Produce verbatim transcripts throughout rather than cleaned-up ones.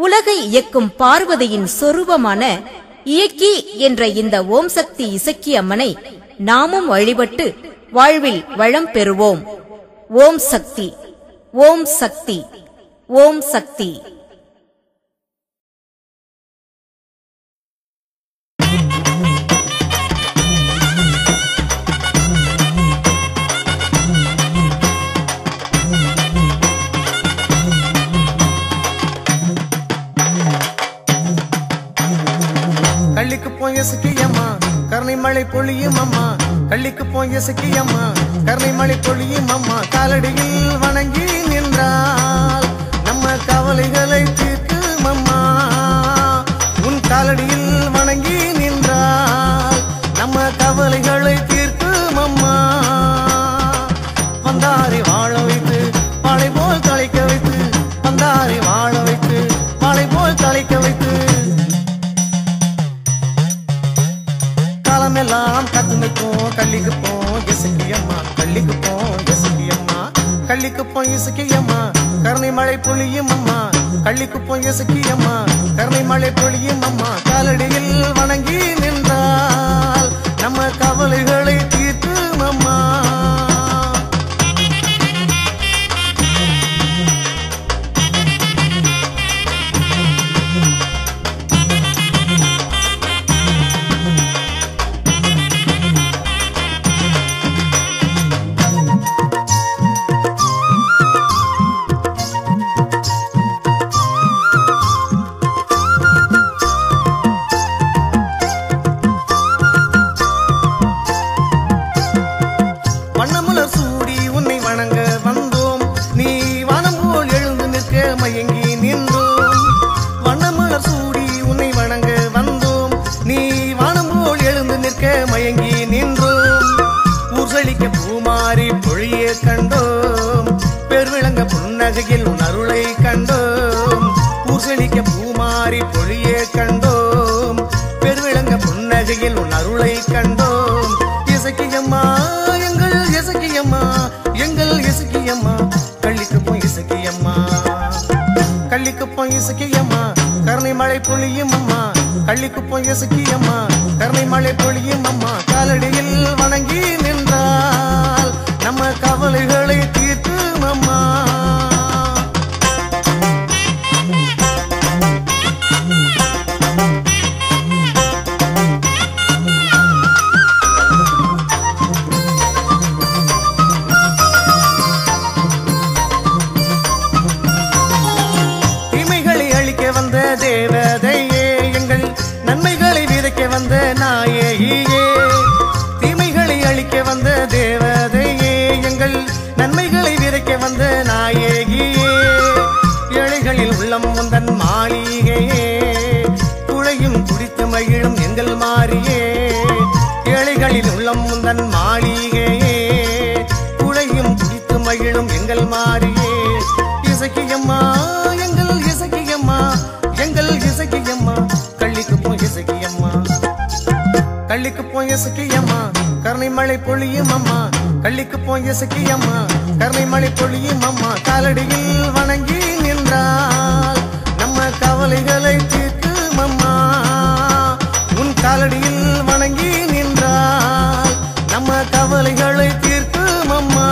உலகை இயக்கும் பார்வதியின் சொரூபமான இயக்கி என்ற இந்த ஓம் சக்தி இசக்கி அம்மனை நாமும் வழிபட்டு வாழ்வில் வளம் பெறுவோம். ஓம் சக்தி, ஓம் சக்தி, ஓம் சக்தி. கள்ளிக்கு போய் இசக்கியம்மா கருணை மழை பொழியும் அம்மா. கள்ளிக்கு போய் இசக்கியம்மா கருணை மழை பொழியும் அம்மா. காலடியில் வணங்கி நின்றால் நம்ம கவலைகளை தீர்க்கும் அம்மா. உன் காலடியில் வணங்கி நின்றால் நம்ம கவலைகளை தீர்க்கும் அம்மா. வந்தாரை வாழ வைத்து வாழை போல் தழைக்க வைத்து, வந்தாரை வாழ வைத்து வாழை போல் தழைக்க வைத்து, எல்லாம் கத்துமைக்கும் கள்ளிக்கு போம் இசக்கியம்மா. கள்ளிக்கு போம் இசக்கியம்மா, கள்ளிக்கு போம் இசக்கியம்மா கருணை மழை பொழியும் அம்மா. கள்ளிக்கு போம் இசக்கியம்மா கருணை மழை பொழியும் அம்மா. காலடியில் வணங்கி நின்றால் நம்ம கவலைகளை தீர்க்கும் அம்மா. பூமாரி பொழிய கண்டோம் பெருவிளங்க புன்னகையில் உன் அருளை கண்டோம். ஊசலிக்க பூமாரி பொழிய கண்டோம் பெருவிளங்க புன்னகையில் உன் அருளை கண்டோம். இசக்கியம்மா எங்கள் இசக்கியம்மா, எங்கள் இசக்கியம்மா கள்ளிக்கு போய் இசக்கியம்மா. கள்ளிக்கு போய் இசக்கியம்மா கருணை மழை பொழியும் அம்மா. கள்ளிக்கு போய் இசக்கியம்மா கருணை மழை பொழியும் அம்மா. காலடியில் வணங்கி நின்றால் நம்ம கவலைகளை தீர்க்கும் அம்மா. தீமைகளை அழிக்க வந்த தேவதையே, எங்கள் நன்மைகளை விதைக்க வந்த நாயகியே. தீமைகளை அழிக்க வந்த தேவதையே, எங்கள் நன்மைகளை விதைக்க வந்த நாயகியே. ஏழைகளில் உள்ளம் வந்தன் மாளிகையே, குழையும் குடித்து மகிழும் எங்கள் மாறியே. ஏழைகளில் உள்ளம் வந்தன் மாளிகையே, குழையும் குடித்து மகிழும் எங்கள் மாறியே. இசக்கியம்மா எங்கள் இசக்கியம்மா, எங்கள் இசக்கியம்மா கள்ளிக்கு போய் இசக்கியம்மா. கள்ளிக்கு போய் இசக்கியம்மா கருணை மழை பொழியும் அம்மா. கள்ளிக்கு போய் இசக்கியம்மா கருணை மழை பொழியும் அம்மா. காலடியில் வணங்கி நின்றால் நம்ம கவலைகளை தீர்க்கும் அம்மா. உன் காலடியில் வணங்கி நின்றால் நம்ம கவலைகளை தீர்க்கும் அம்மா.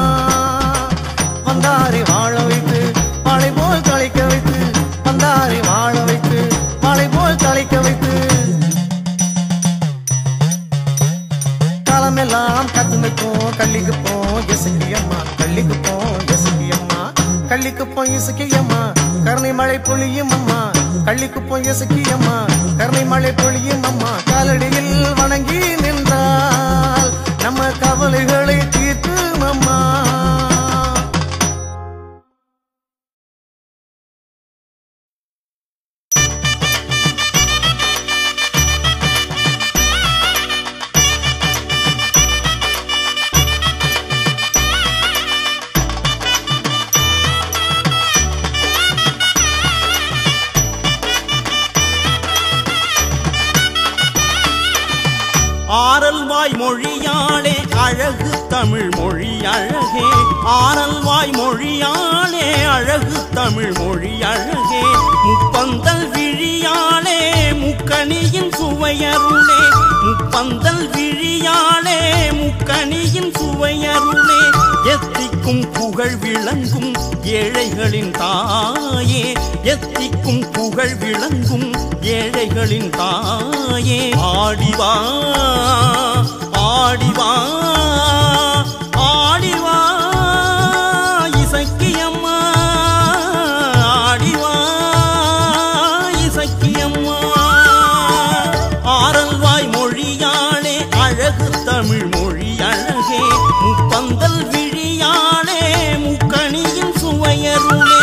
வந்தாரை வாழ வைத்து வாழை போல் தழைக்க வைத்து, வந்தாரை வாழ வைத்து வாழை போல் தழைக்க வைத்து, காலமெல்லாம் கத்துமைக்கும் கள்ளிக்கு போம் இசக்கியம்மா. கள்ளிக்கு போம் இசக்கியம்மா, கள்ளிக்கு போய் இசக்கியம்மா கருணை மழை பொழியும் அம்மா. கள்ளிக்கு போய் இசக்கியம்மா கருணை மழை பொழியும் அம்மா. காலடியில் வணங்கி நின்றால் நம்ம கவலைகளை தீர்க்கும் அம்மா. ஆரல்வாய் மொழியாளே அழகு தமிழ் மொழி அழகே. ஆரல்வாய் மொழியாளே அழகு தமிழ் மொழி அழகே. முப்பன் முப்பந்தல் விழியாளே முக்கணியின் சுவையருளே எத்திக்கும் புகழ் விளங்கும் ஏழைகளின் தாயே எத்திக்கும் புகழ் விளங்கும் ஏழைகளின் தாயே ஆடிவா ஆடிவா ஆடிவா இசக்கியம்மா ஆடிவா இசக்கியம்மா ஆரல்வாய் மொழியாளே அழகு தமிழ் மொழி அழகே முப்பந்தல் விழியாளே முக்கணியின் சுவையருளே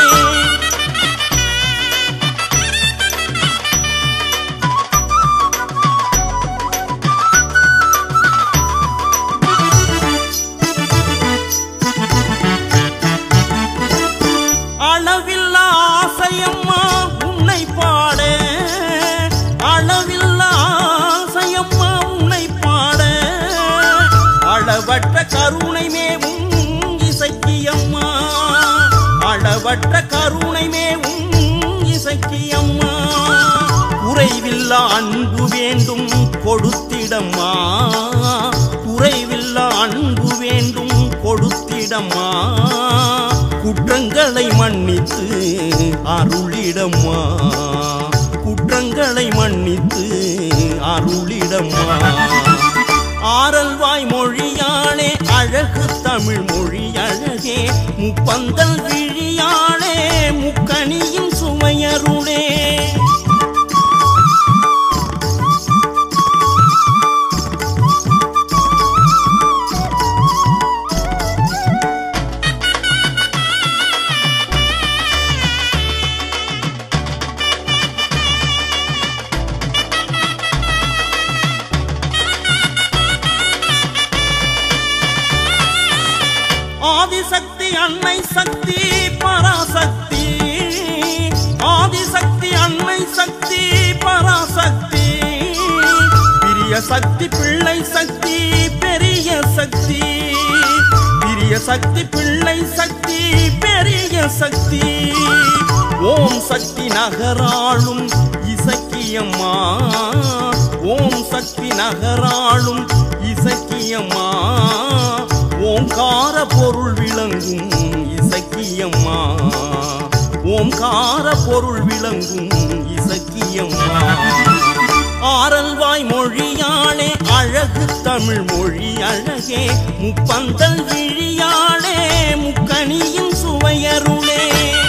அளவில்லா ஆசையம்மா உன்னை பாட அளவில்லா ஆசையம்மா உன்னை பாட அளவற்ற கருணை மேவும் இசக்கியம்மா அளவற்ற கருணை மேவும் இசக்கியம்மா குறைவில்லா அன்பு வேண்டும் கொடுத்திடம்மா குறைவில்லா அன்பு வேண்டும் கொடுத்திடம்மா குற்றங்களை மன்னித்து அருளிடம்மா குற்றங்களை மன்னித்து அருளிடம்மா ஆரல்வாய் மொழியாளே அழகு தமிழ் மொழி அழகே முப்பந்தல் விழியாளே முக்கணியின் சுவையருளே ஆதிசக்தி அன்னை சக்தி பராசக்தி ஆதிசக்தி அன்னை சக்தி பராசக்தி பிரிய சக்தி பிள்ளை சக்தி பெரிய சக்தி பிரிய சக்தி பிள்ளை சக்தி பெரிய சக்தி ஓம் சக்தி நகராளும் இசக்கியம்மா ஓம் சக்தி நகராளும் இசக்கியம்மா ஓங்கார பொருள் விளங்கும் இசக்கியம்மா ஓங்கார பொருள் விளங்கும் இசக்கியம்மா ஆரல்வாய் மொழியாளே அழகு தமிழ் மொழி அழகே முப்பந்தல் விழியாளே முக்கணியின் சுவையருளே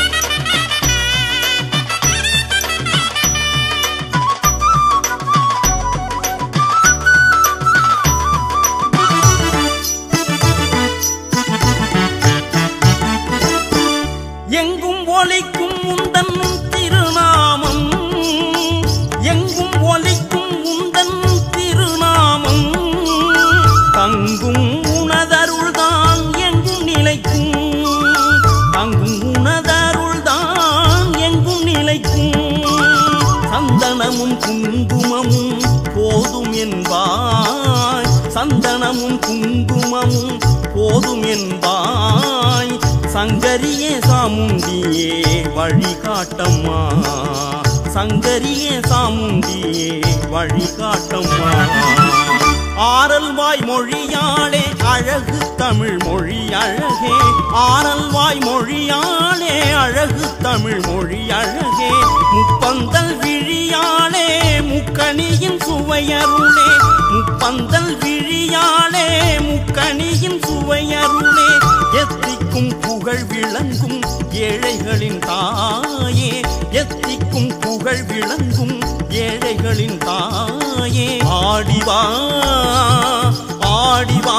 எங்கும் ஒலிக்கும் உந்தன் திருநாமம் எங்கும் ஒலிக்கும் உந்தன் திருநாமம் தங்கும் உனதருள்தான் எங்கும் நிலைக்கும் தங்கும் உனதருள்தான் எங்கும் நிலைக்கும் சந்தனமும் குங்குமமும் போதும் என்பாய் சந்தனமும் குங்குமமும் போதும் என்பாய் சங்கரியே சாமுண்டியே வழிகாட்டம்மா சங்கரியே சாமுண்டியே வழிகாட்டம்மா ஆரல்வாய் மொழியாளே அழகு தமிழ் மொழி அழகே ஆரல்வாய் மொழியாளே அழகு தமிழ் மொழி அழகே முப்பந்தல் விழியாளே முக்கணியின் சுவையருளே முப்பந்தல் விழியாளே முக்கணியின் சுவையருளே எத்திக்கும் புகழ் விளங்கும் ஏழைகளின் தாயே எத்திக்கும் புகழ் விளங்கும் ஏழைகளின் தாயே ஆடிவா ஆடிவா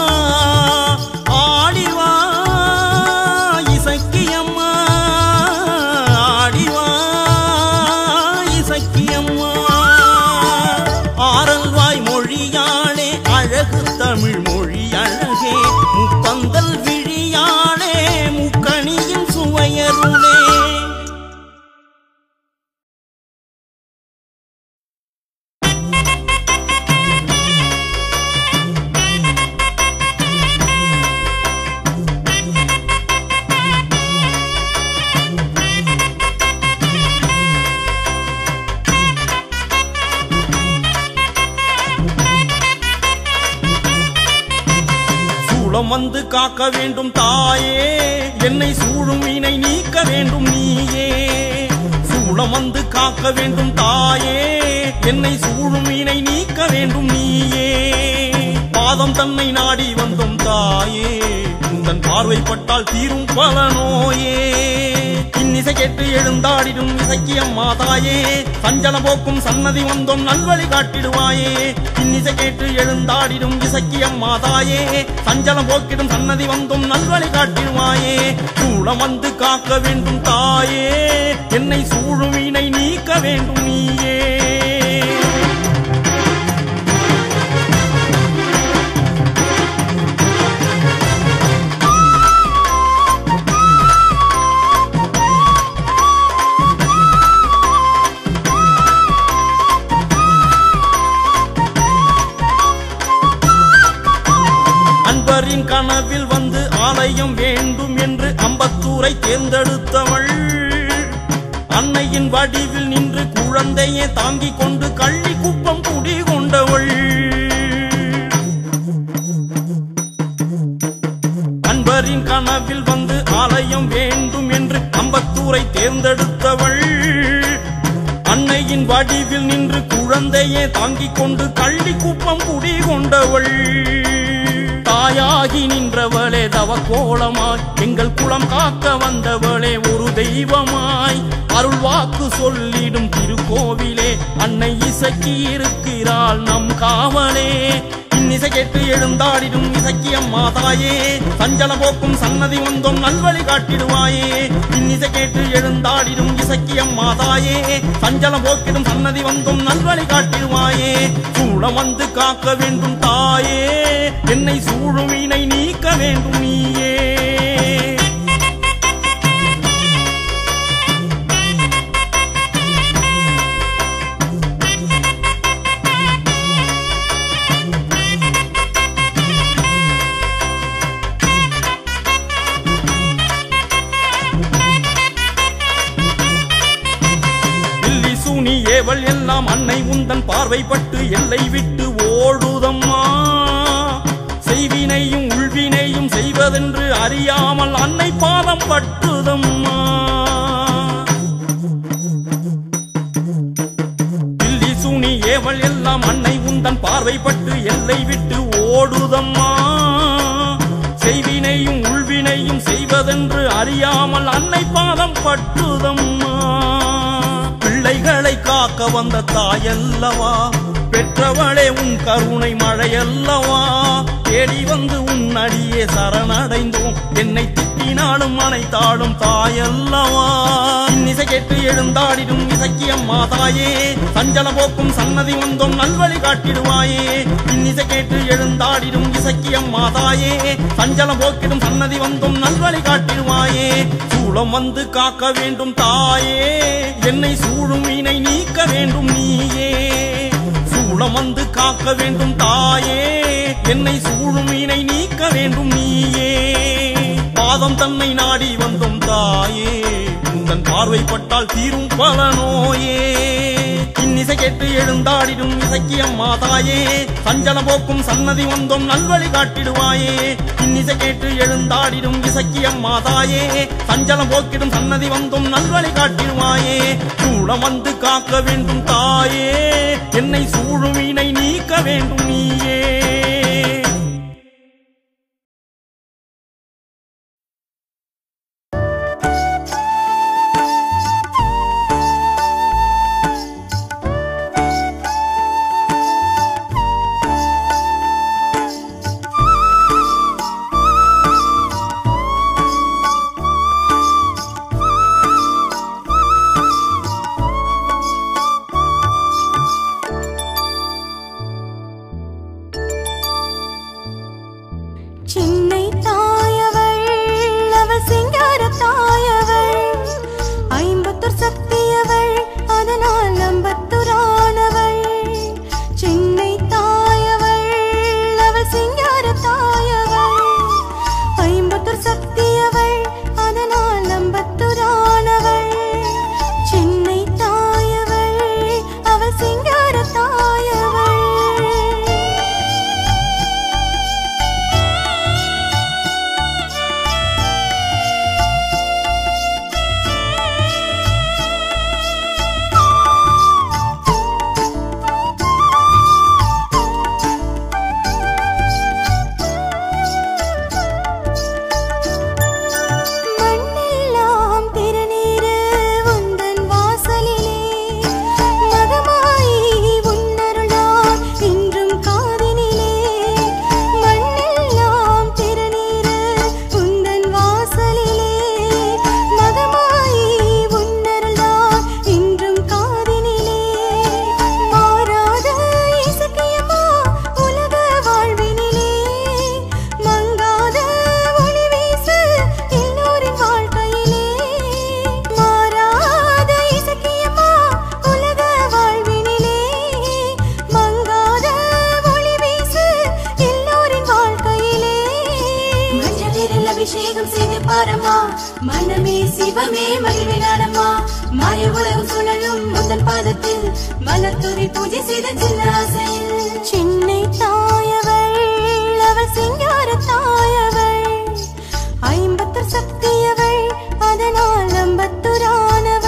ஆடிவா இசக்கியம்மா ஆடிவா இசக்கியம்மா ஆரல்வாய் மொழியாளே அழகு தமிழ் மொழி அழகே முப்பந்தல் விழியாளே முக்கணியின் சுவையருளே வந்து காக்க வேண்டும் தாயே, என்னை சூழும் வினை நீக்க வேண்டும் நீயே. சூளம் வந்து காக்க வேண்டும் தாயே, என்னை சூழும் வினை நீக்க வேண்டும் நீயே. பாதம் தன்னை நாடி வந்தோம் தாயே, உந்தன் பார்வைப்பட்டால் தீரும் பல நோயே. இன்னிசை கேட்டு எழுந்தாடிடும் இசைக்கு அம்மா தாயே, சஞ்சல போக்கும் சன்னதி வந்தோம் நல்வழி காட்டிடுவாயே. இன்னிசை கேட்டு எழுந்தாடிடும் இசைக்கு அம்மா தாயே, சஞ்சலம் போக்கிடும் சன்னதி வந்தோம் நல்வழி காட்டிடுவாயே. சூளம் வந்து காக்க வேண்டும் தாயே, என்னை சூழும் வினை நீக்க வேண்டும் நீயே. அன்பரின் கனவில் வந்து ஆலயம் வேண்டும் என்று அம்பத்தூரை தேர்ந்தெடுத்தவள், அன்னையின் வடிவில் நின்று குழந்தையை தாங்கிக் கொண்டு கள்ளி குப்பம் குடி கொண்டவள். அன்பரின் கனவில் வந்து ஆலயம் வேண்டும் என்று அம்பத்தூரை தேர்ந்தெடுத்தவள், அன்னையின் வடிவில் நின்று குழந்தையை தாங்கிக் கொண்டு கள்ளி குப்பம் குடி கொண்டவள். தாயாகி நின்றவளே தவக்கோலமாய், எங்கள் குலம் காக்க வந்தவளே ஒரு தெய்வமாய், அருள் வாக்கு சொல்லிடும் திருக்கோவிலே அன்னை இசைக்கு இருக்கிறாள் நம் காவலே. இன்னிசை கேட்டு எழுந்தாடிடும் இசைக்கு அம்மா தாயே, சஞ்சல போக்கும் சன்னதி வந்தோம் நல்வழி காட்டிடுவாயே. இன்னிசை கேட்டு எழுந்தாடிடும் இசைக்கு அம்மா தாயே, சஞ்சல போக்கிடும் சன்னதி வந்தோம் நல்வழி காட்டிடுவாயே. சூளம் வந்து காக்க வேண்டும் தாயே, என்னை சூழும் வினை நீக்க வேண்டும் நீயே. ஏவல் எல்லாம் அன்னை உந்தன் பார்வைப்பட்டு எல்லை விட்டு ஓடுதம்மா. செய்வினையும் உள்வினையும் செய்வதென்று அறியாமல் அன்னை பாதம் பட்டுதம்மா. தில்லி சூனி ஏவல் எல்லாம் அன்னை உந்தன் பார்வைப்பட்டு எல்லை விட்டு ஓடுதம்மா. செய்வினையும் உள்வினையும் செய்வதென்று அறியாமல் அன்னை பாதம் பட்டுதம்மா. பிள்ளைகளை காக்க வந்த தாயல்லவா, பெற்றவளே உன் கருணை மழையல்லவா. தேடி வந்து உன் அடியே சரணடைந்தோம், என்னை திட்டினாலும் அனைத்தாடும் தாயல்லவா. இன்னிசை கேட்டு எழுந்தாடிடும் இசைக்கு அம்மா தாயே, சஞ்சல போக்கும் சன்னதி வந்தோம் நல்வழி காட்டிடுவாயே. இன்னிசை கேட்டு எழுந்தாடிடும் இசைக்கு அம்மா தாயே, சஞ்சலம் போக்கிடும் சன்னதி வந்தோம் நல்வழி காட்டிடுவாயே. சூளம் வந்து காக்க வேண்டும் தாயே, என்னை சூழும் வினை நீக்க வேண்டும் நீயே. சூளம் வந்து காக்க வேண்டும் தாயே, என்னை சூழும் வினை நீக்க வேண்டும் நீயே. பாதம் தன்னை நாடி வந்தோம் தாயே, உந்தன் பார்வைப்பட்டால் தீரும் பல நோயே. இன்னிசை கேட்டு எழுந்தாடிடும் இசைக்கு அம்மா தாயே, சஞ்சல போக்கும் சன்னதி வந்தோம் நல்வழி காட்டிடுவாயே. இன்னிசை கேட்டு எழுந்தாடிடும் இசைக்கு அம்மா தாயே, சஞ்சலம் போக்கிடும் சன்னதி வந்தோம் நல்வழி காட்டிடுவாயே. சூளம் வந்து காக்க வேண்டும் தாயே, என்னை சூழும் வினை நீக்க வேண்டும் நீயே. மாய உலகம் சுழலும் முந்தன் பாதத்தில் மலர்தூவி பூஜை செய்த சின்ன ஆசையில் சின்னை தாயவள் அவள் சிங்கார தாயவள் ஐம்பத்தர் சக்தியவள் அதனால் அம்பத்துரானவள்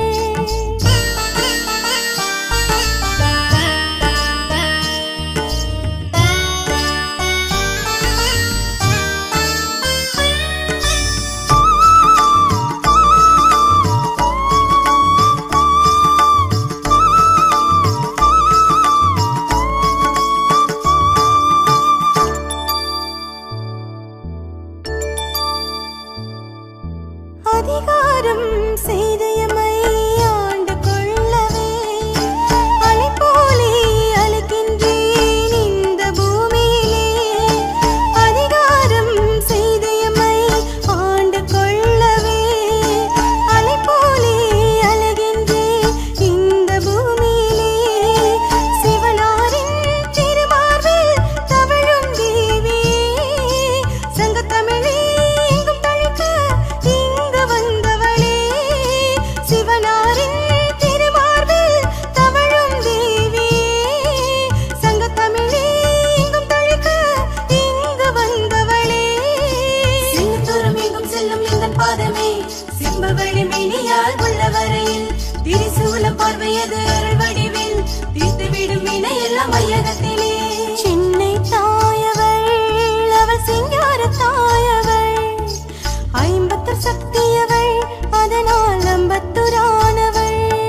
அதிகாரம் செய்தயமை ஆண்டு கொள்ளவே அலை போலே அழைக்கின்றேன் இந்த பூமியிலே அதிகாரம் செய்தயமை ஆண்டு கொள்ளவே அலை போலே அழைகின்றேன் இந்த பூமியிலே சிவனாரின் திருமார்பில் தவழும் தேவி சங்கத்தமிழே எங்கும் தழைக்க இங்கு வந்தவளே சிவனாரின் திருமார்பில் தவழும் தேவி சங்கத்தமிழே எங்கும் தழைக்க இங்கு வந்தவளே சின்னத்தோறும் எங்கும் செல்லும் எங்கள் பாதமே சிம்பவழி மேனியால் உள்ள வரையில் திரிசூலம் பார்வையது அருள் வடிவில் தீர்த்துவிடும் வினையெல்லாம் மையகத்திலே சின்னை தாயவள் அவள் சிங்கார தாயவள் ஐம்பத்தர் சக்தியவள் அதனால் அம்பத்துரானவள்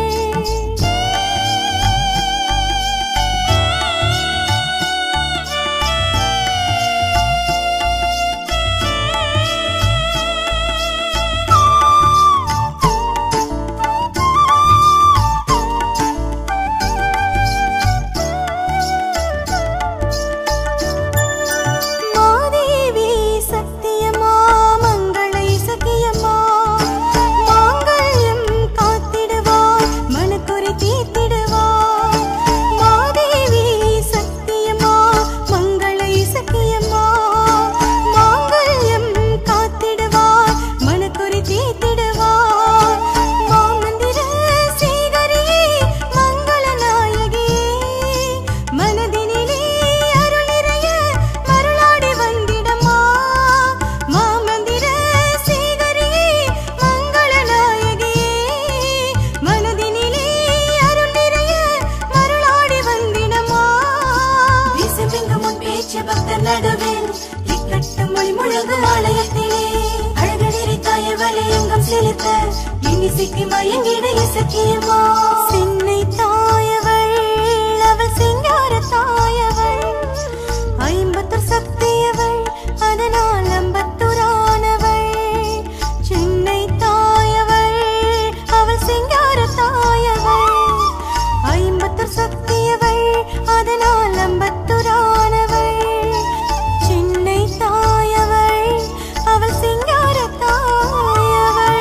மாதேவி சத்தியமா மங்கள இசக்கியம்மா மாங்கல்யம் காத்திடுவார் மனக்குறை தீர்த்திடுவார் மாதேவி சத்தியமா மங்கள இசக்கியம்மா மாங்கல்யம் காத்திடுவார் மனக்குறை தீர்த்திடுவார் மாமந்திர சேகரியே மங்கள நாயகியே மனதினிலே அருள் நிறைய மருளாடி வந்திடம்மா மாமந்திர சேகரியே மங்கள நாயகியே மனதினிலே அருள் நிறைய மருளாடி வந்திடம்மா வீசுமெங்கும் முன் பேச்சு பக்தர் நடுவில் இக்கட்டு மொழி முழங்கு ஆலயத்திலே அழகு நெறி தாயவளை எங்கும் செலுத்த இன்னிசைக்கு மயங்கிட இசக்கியம்மா சின்னை தாயவள் அவள் சிங்கார தாயவள் ஐம்பத்தர் சக்தியவள் அதனால் அம்பத்துரானவள் சின்னை தாயவள் அவள் சிங்கார தாயவள் ஐம்பத்தர் சக்தியவள் அதனால் அம்பத்துரானவள் சின்னை தாயவள் அவள் சிங்கார தாயவள்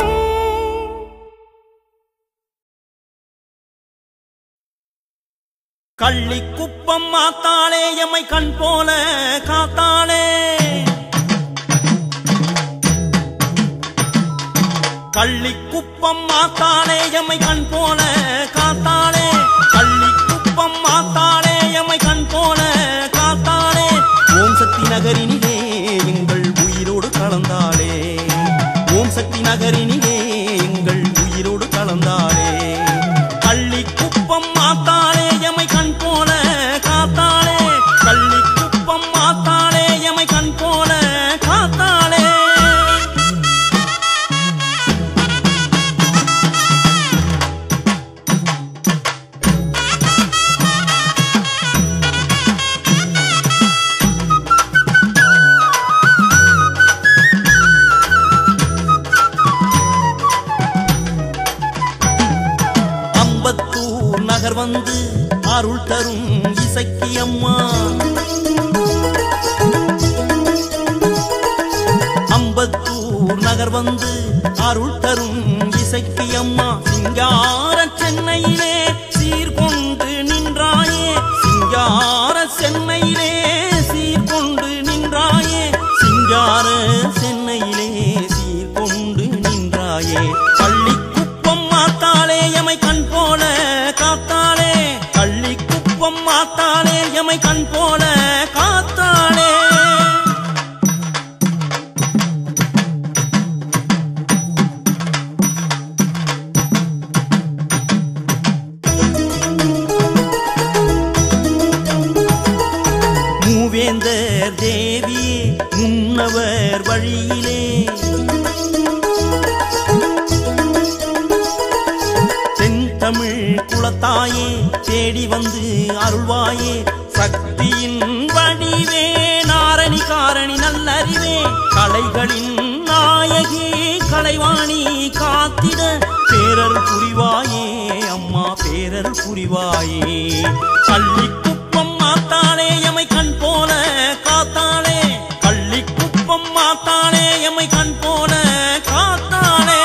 கள்ளிக்குப்பம் மாத்தாளே எம்மை கண் போல காத்தாளே கள்ளிக்குப்பம் மாத்தாளே எம்மை கண் போல காத்தாளே கள்ளிக்குப்பம் மாத்தாளே எம்மை கண் போல காத்தாளே ஓம் சக்தி நகரினிலே எங்கள் உயிரோடு கலந்தாளே ஓம் சக்தி நகரினிலே எங்கள் உயிரோடு கலந்தாளே கள்ளிக்குப்பம் மாத்தாளே எம்மை கண் போல காத்தாளே கள்ளிக்குப்பம் மாத்தாளே எம்மை கண் போல காத்தாளே அம்பத்தூர் நகர் வந்து அருள் தரும் இசக்கியம்மா அம்பத்தூர் நகர் வந்து அருள் தரும் இசக்கியம்மா சிங்கார சென்னையிலே சீர்கொண்டு நின்றாயே சிங்கார சென்னையிலே சீர்கொண்டு நின்றாயே சிங்கார சென்னையிலே சீர்கொண்டு நின்றாயே பள்ளிக்குப்பம் மாத்தா எமை கண் போல காத்தாளே கள்ளி குப்பம் மாத்தாளே எமை கண் போல காத்தாளே மூவேந்தர் தேவியே முன்னவர் வழியிலே தமிழ் குலத்தாயே தேடி வந்து அருள்வாயே சக்தியின் வடிவே நாரணி காரணி நல்லறிவே கலைகளின் நாயகி கலைவாணி காத்திட பேரர் புரிவாயே அம்மா பேரர் புரிவாயே கள்ளி குப்பம் மாத்தாளே எமை கண் போல காத்தாளே கள்ளி குப்பம் மாத்தாளே எமை கண் போல காத்தாளே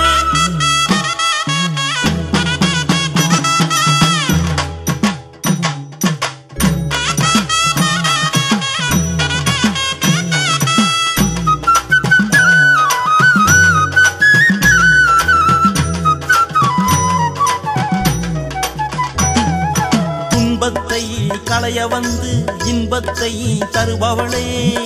களைய வந்து இன்பத்தை தருபவளே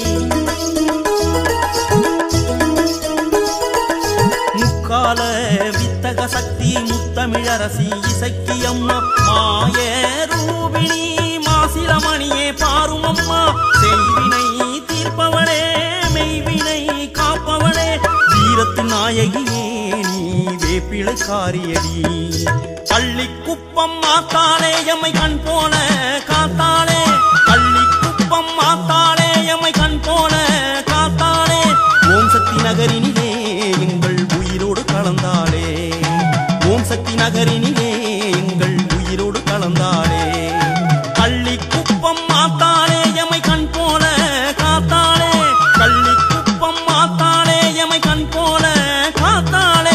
முக்கால வித்தக சக்தி முத்தமிழரசி இசக்கி அம்மா மாய ரூபிணி மாசிலமணியே பாரும் அம்மா செய்வினை தீர்ப்பவளே மெய்வினை காப்பவளே வீரத்து நாயகியே நீ வேப்பிளை காரியடி கள்ளி குப்பம் மாத்தாளே எமை கண் போல காத்தாளே கள்ளி குப்பம் மாத்தாளே எமை கண் போல காத்தாளே ஓம் சக்தி நகரினிலே எங்கள் உயிரோடு கலந்தாளே ஓம் சக்தி நகரினிலே எங்கள் உயிரோடு கலந்தாளே கள்ளி குப்பம் மாத்தாளே எமை கண் போல காத்தாளே கள்ளி குப்பம் மாத்தாளே எமை கண் போல காத்தாளே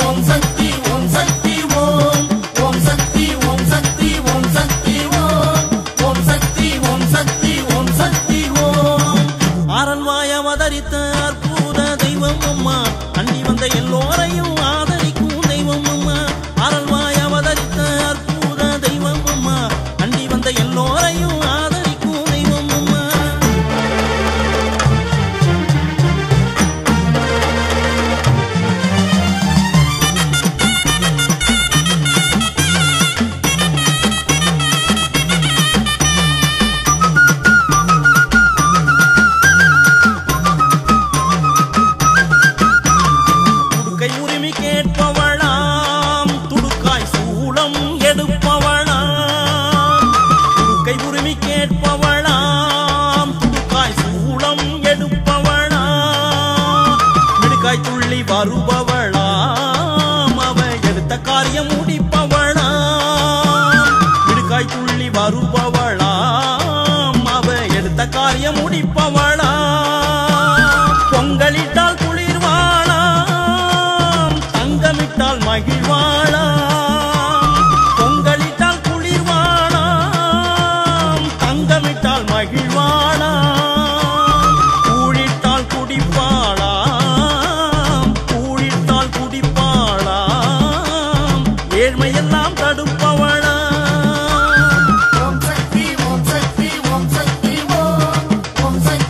ஓம் சக்தி ஓம் சக்தி ஓம் சக்தி ஓம் சக்தி ஓம் முடிப்பவளா பொங்கலிட்டால் குளிர்வாளாம் தங்கமிட்டால் மகிழ்வாளாம் பொங்கலிட்டால் குளிர்வாளாம் தங்கமிட்டால் மகிழ்வாளாம் கூழிட்டால் குடிப்பாளாம் கூழிட்டால் குடிப்பாளாம் ஏழ்மையெல்லாம் தடுப்பவளா ஓம் சக்தி ஓம் சக்தி ஓம் சக்தி ஓம் ஓம் சக்தி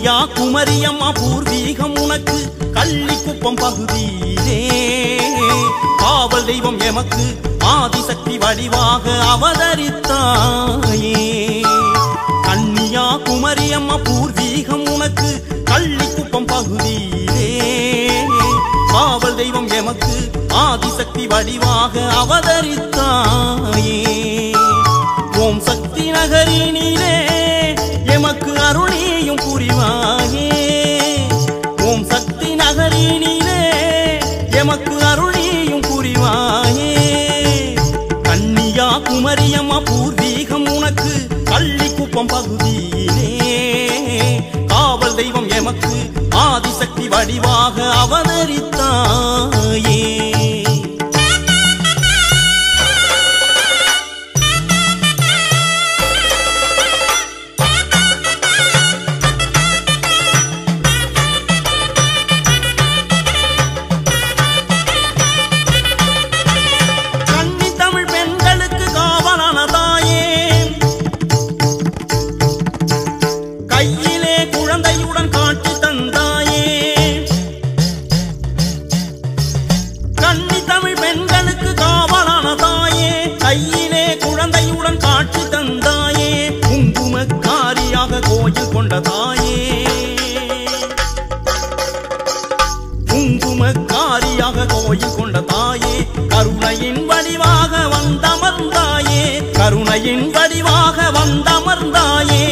கன்னியா குமரியம்மா பூர்வீகம் உனக்கு கள்ளிக்குப்பம் பகுதியிலே காவல் தெய்வம் எமக்கு ஆதிசக்தி வடிவாக அவதரித்தாயே. கன்னியா குமரியம்மா பூர்வீகம் உனக்கு கள்ளிக்குப்பம் பகுதியிலே காவல் தெய்வம் எமக்கு ஆதிசக்தி வடிவாக அவதரித்தாயே. ஓம் சக்தி நகரினிலே எமக்கு அருளியும் புரிவாயே. ஓம் சக்தி நகரினிலே எமக்கு அருளியும் புரிவாயே. கன்னியா குமரியம்மா பூர்வீகம் உனக்கு கள்ளிக்குப்பம் பகுதியிலே காவல் தெய்வம் எமக்கு ஆதிசக்தி வடிவாக அவதரித்தாயே. கையிலே குழந்தையுடன் காட்சி தந்தாயே. கன்னி தமிழ் பெண்களுக்கு காவலான தாயே, கையிலே குழந்தையுடன் காட்சி தந்தாயே. குங்குமக்காரியாக கோயில் கொண்ட தாயே, குங்குமக்காரியாக கோயில் கொண்ட தாயே. கருணையின் வடிவாக வந்தமர்ந்தாயே, கருணையின் வடிவாக வந்தமர்ந்தாயே.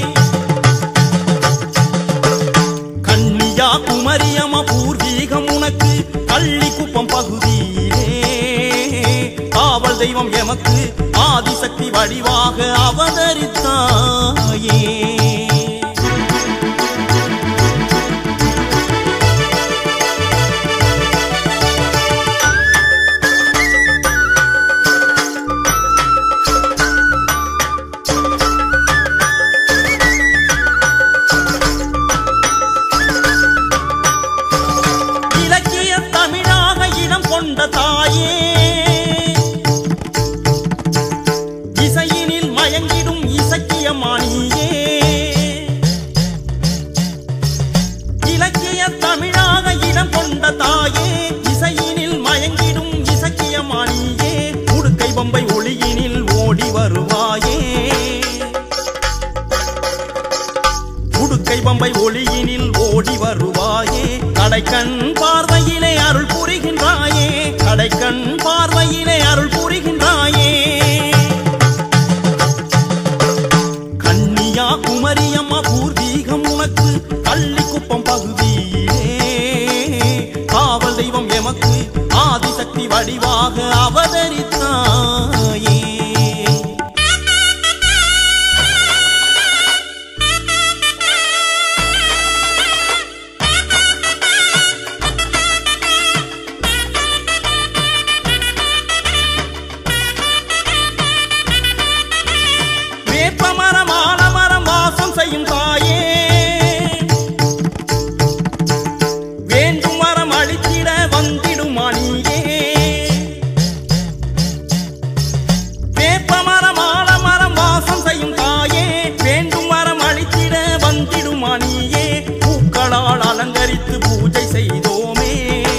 கன்னியா குமரியம்மா பூர்வீகம் உனக்கு கள்ளிக்குப்பம் பகுதியிலே காவல் தெய்வம் எமக்கு ஆதிசக்தி வடிவாக அவதரித்தாயே. கொண்ட தாயே, இசையினில் மயங்கிடும் இசக்கியமானியே. இலக்கிய தமிழாக இடம் கொண்ட தாயே, இசையினில் மயங்கிடும் இசக்கியமானியே. உடுக்கை பம்பை ஒளியினில் ஓடி வருவாயே, உடுக்கை பம்பை ஒளியினில் ஓடி வருவாயே. கடைக்கண் பார்வையிலே அருள் புரிகின்றாயே, கடைக்கண் பார்வையிலே அருள் புரிகின்றாயே. கன்னியா குமரியம்மா பூர்வீகம் உனக்கு கள்ளிக்குப்பம் பகுதியிலே காவல் தெய்வம் எமக்கு ஆதிசக்தி வடிவாக அவதரித்தாயே. வேப்பமரம் ஆலமரம் வாசம் செய்யும் தாயே, வேண்டும் வரம் அளித்திட வந்திடும் மணியே. வேப்பமரம் ஆலமரம் வாசம் செய்யும் தாயே, வேண்டும் வரம் அளித்திட வந்திடும் மணியே. பூக்களால் அலங்கரித்து பூஜை செய்தோமே,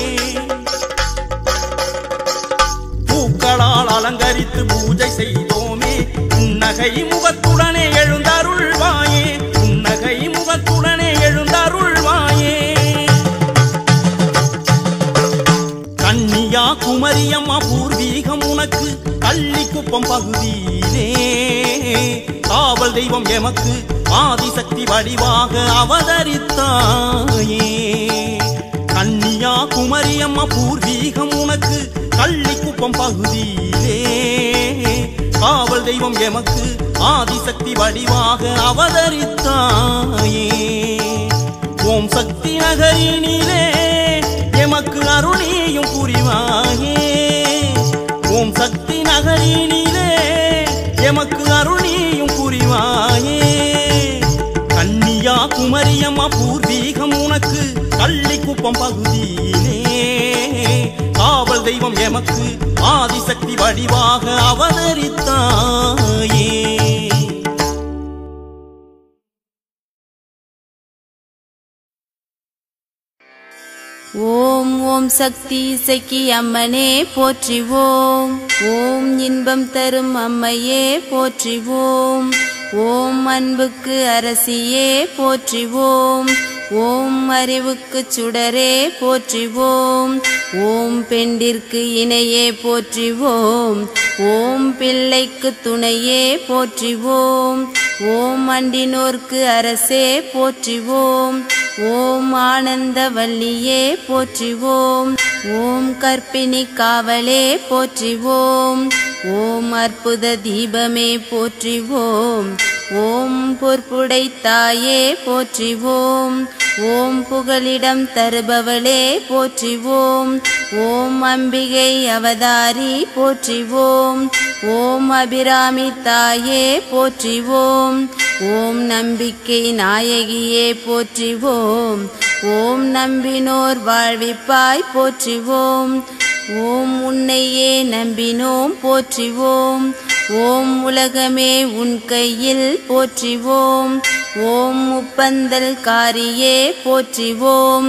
பூக்களால் அலங்கரித்து பூஜை செய்தோமே. புன்னகை முகத்துடனே எழுந்தருள்வாயே, புன்னகை முகத்துடனே எழுந்தருள்வாயே. கன்னியா குமரியம்மா பூர்வீகம் உனக்கு கள்ளிக்குப்பம் பகுதியிலே காவல் தெய்வம் எமக்கு ஆதிசக்தி வடிவாக அவதரித்தாயே. கன்னியா குமரியம்மா பூர்வீகம் உனக்கு கள்ளிக்குப்பம் பகுதியிலே காவல் தெய்வம் எமக்கு ஆதிசக்தி வடிவாக அவதரித்தாயே. ஓம் சக்தி நகரினிலே எமக்கு அருளியும் புரிவாயே. ஓம் சக்தி நகரினிலே எமக்கு அருளியும் புரிவாயே. கன்னியா குமரியம்மா பூர்வீகம் உனக்கு கள்ளிக்குப்பம் பகுதியிலே காவல் தெய்வம் எமக்கு ஆதிசக்தி வடிவாக அவதரித்தாயே. ஓம் சக்தி இசக்கி அம்மனே போற்றிவோம். ஓம் இன்பம் தரும் அம்மையே போற்றிவோம். ஓம் அன்புக்கு அரசியே போற்றிவோம். ஓம் அறிவுக்கு சுடரே போற்றிவோம். ஓம் பெண்டிற்கு இணையே போற்றிவோம். ஓம் பிள்ளைக்கு துணையே போற்றிவோம். ஓம் அண்டினோர்க்கு அரசே போற்றிவோம். ஓம் ஆனந்த வல்லியே போற்றிவோம். ஓம் கற்பிணி காவலே போற்றிவோம். ஓம் அற்புத தீபமே போற்றிவோம். ஓம் பொற்புடை தாயே போற்றிவோம். ஓம் புகலிடம் தருபவளே போற்றிவோம். ஓம் அம்பிகை அவதாரி போற்றிவோம். ஓம் அபிராமி தாயே போற்றிவோம். ஓம் நம்பிக்கை நாயகியே போற்றிவோம். ஓம் நம்பினோர் வாழ்விப்பாய் போற்றிவோம். ஓம் உன்னையே நம்பினோம் போற்றிவோம். ஓம் உலகமே உன் கையில் போற்றிவோம். ஓம் முப்பந்தல் காரியே போற்றிவோம்.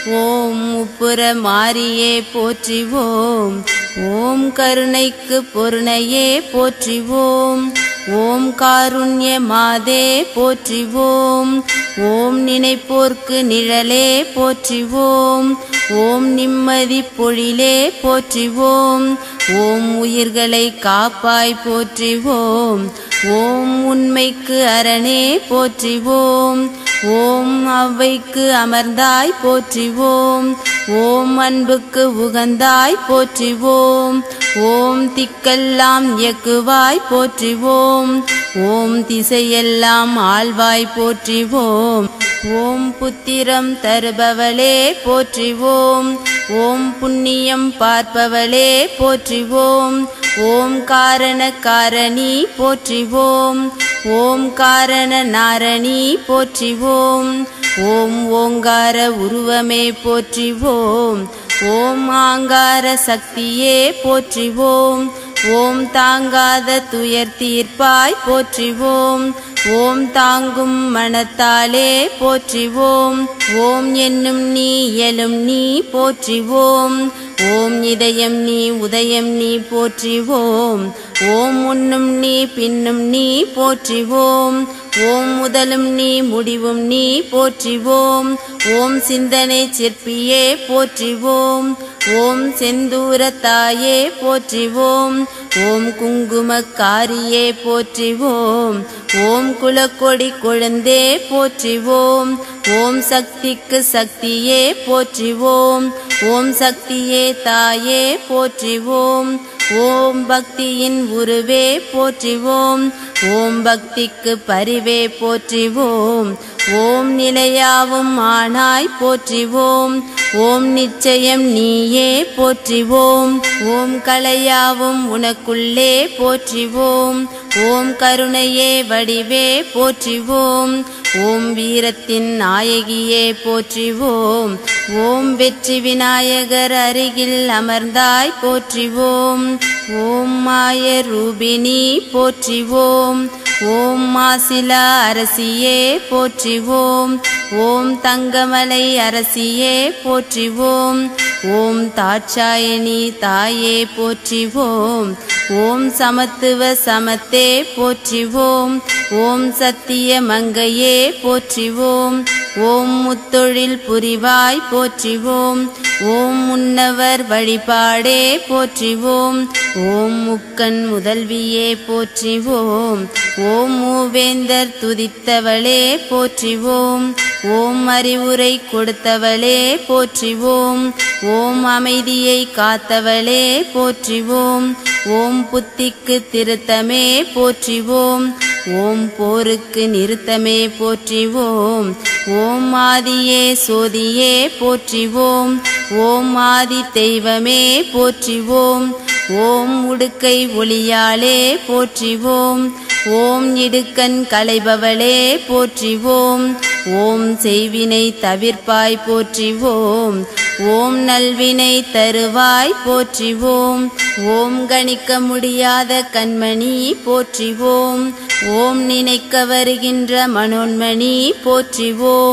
ஓம் முப்புற மாரியே போற்றிவோம். ஓம் கருணைக்கு பொருணையே போற்றிவோம். ஓம் காருண்ய மாதே போற்றிவோம். ஓம் நினைப்போர்க்கு நிழலே போற்றிவோம். ஓம் நிம்மதி பொழிலே போற்றிவோம். ஓம் உயிர்களை காப்பாய் போற்றிவோம். ஓம் உண்மைக்கு அரணே போற்றிவோம். ஓம் அவ்வைக்கு அமர்ந்தாய் போற்றிவோம். ஓம் அன்புக்கு உகந்தாய் போற்றிவோம். ஓம் திக்கெல்லாம் இயக்குவாய் போற்றிவோம். ஓம் திசையெல்லாம் ஆழ்வாய் போற்றிவோம். ஓம் புத்திரம் தருபவளே போற்றிவோம். ஓம் புண்ணியம் பார்ப்பவளே போற்றிவோம். ஓம் காரண காரணி போற்றிவோம். ஓம் காரண நாரணி போற்றிவோம். ஓம் ஓங்கார உருவமே போற்றிவோம். ஓம் ஆங்கார சக்தியே போற்றிவோம். ஓம் தாங்காத துயர் தீர்ப்பாய் போற்றிவோம். ஓம் தாங்கும் மனத்தாலே போற்றிவோம். ஓம் என்னும் நீ இயலும் நீ போற்றிவோம். ஓம் இதயம் நீ உதயம் நீ போற்றிவோம். ஓம் முன்னும் நீ பின்னும் நீ போற்றிவோம். ஓம் முதலும் நீ முடிவும் நீ போற்றிவோம். ஓம் சிந்தனை சிற்பியே போற்றிவோம். ஓம் செந்தூர தாயே போற்றிவோம். ஓம் குங்குமக்காரியே போற்றிவோம். ஓம் குலக்கொடி கொழுந்தே போற்றிவோம். ஓம் சக்திக்கு சக்தியே போற்றிவோம். ஓம் சக்தியே தாயே போற்றிவோம். ஓம் பக்தியின் உருவே போற்றிவோம். ஓம் பக்திக்கு பரிவே போற்றிவோம். ஓம் நிலையாவும் ஆனாய் போற்றிவோம். ஓம் நிச்சயம் நீயே போற்றிவோம். ஓம் கலையாவும் உனக்குள்ளே போற்றிவோம். ஓம் கருணையே வடிவே போற்றிவோம். ஓம் வீரத்தின் நாயகியே போற்றிவோம். ஓம் வெற்றி விநாயகர் அருகில் அமர்ந்தாய் போற்றிவோம். ஓம் மாய ரூபிணி போற்றிவோம். ஓம் மாசிலா அரசியே போற்றிவோம். ஓம் தங்கமலை அரசியே போற்றிவோம். ஓம் தாட்சாயணி தாயே போற்றிவோம். ஓம் சமத்துவ சமத்தே போற்றிவோம். ஓம் சத்திய மங்கையே போற்றிவோம். ஓம் முத்தொழில் புரிவாய் போற்றிவோம். ஓம் முன்னவர் வழிபாடே போற்றிவோம். ஓம் முக்கண் முதல்வியே போற்றிவோம். ஓம் மூவேந்தர் துதித்தவளே போற்றிவோம். ஓம் அறிவுரை கொடுத்தவளே போற்றிவோம். ஓம் அமைதியை காத்தவளே போற்றிவோம். ஓம் புத்திக்கு திருத்தமே போற்றிவோம். ஓம் போருக்கு நிறுத்தமே போற்றிவோம். ஓம் ஆதியே சோதியே போற்றிவோம். ஓம் ஆதி தெய்வமே போற்றிவோம். ஓம் உடுக்கை ஒளியாலே போற்றிவோம். ஓம் இடுக்கண் களைபவளே போற்றிவோம். ஓம் செய்வினை தவிர்ப்பாய் போற்றிவோம். ஓம் நல்வினை தருவாய் போற்றிவோம். ஓம் கணிக்க முடியாத கண்மணி போற்றிவோம். ஓம் நினைக்க வருகின்ற மனோன்மணி போற்றிவோம்.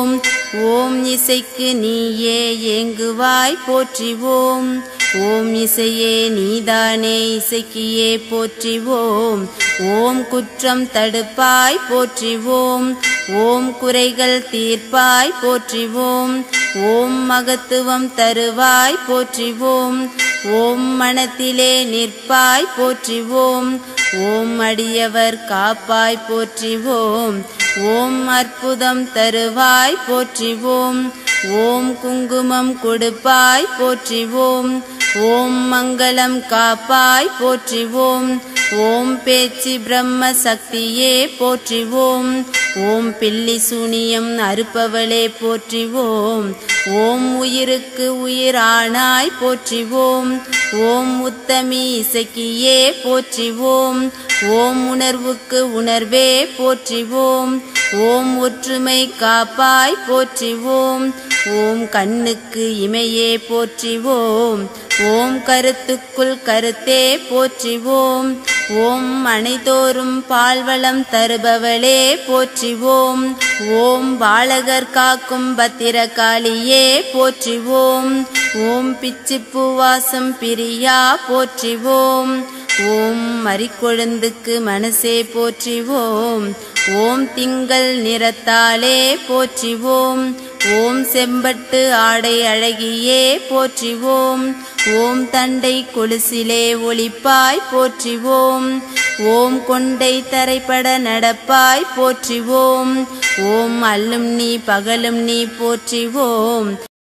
ஓம் இசைக்கு நீயே ஏங்குவாய் போற்றிவோம். ஓம் இசையே நீதானே இசைக்கியே போற்றிவோம். ஓம் குற்றம் தடுப்பாய் போற்றிவோம். ஓம் குறைகள் தீர்ப்பாய் போற்றிவோம். ஓம் மகத்துவம் தருவாய் போற்றிவோம். ஓம் மனத்திலே நிற்பாய் போற்றிவோம். ஓம் அடியவர் காப்பாய் போற்றிவோம். ஓம் அற்புதம் தருவாய் போற்றிவோம். ஓம் குங்குமம் கொடுப்பாய் போற்றிவோம். ஓம் மங்களம் காப்பாய் போற்றிவோம். ஓம் பேச்சு பிரம்ம சக்தியே போற்றிவோம். ஓம் பில்லி சூனியம் அறுப்பவளே போற்றிவோம். ஓம் உயிருக்கு உயிரானாய் போற்றிவோம். ஓம் உத்தமி இசக்கியே போற்றிவோம். ஓம் உணர்வுக்கு உணர்வே போற்றிவோம். ஓம் ஒற்றுமை காப்பாய் போற்றிவோம். ஓம் கண்ணுக்கு இமையே போற்றிவோம். ஓம் கருத்துக்குள் கருத்தே போற்றிவோம். ஓம் அனைதோறும் பால்வளம் தருபவளே போற்றிவோம். ஓம் பாலகர் காக்கும் பத்திரகாளியே போற்றிவோம். ஓம் பிச்சிப்பூவாசம் பிரியா போற்றிவோம். ஓம் மறிக்கொழுந்துக்கு மனசே போற்றிவோம். ஓம் திங்கள் நிறத்தாலே போற்றிவோம். ஓம் செம்பட்டு ஆடை அழகியே போற்றிவோம். ஓம் தண்டை கொலுசிலே ஒளிப்பாய் போற்றிவோம். ஓம் கொண்டை தரைப்பட நடப்பாய் போற்றிவோம். ஓம் அல்லும் நீ பகலும் நீ போற்றிவோம்.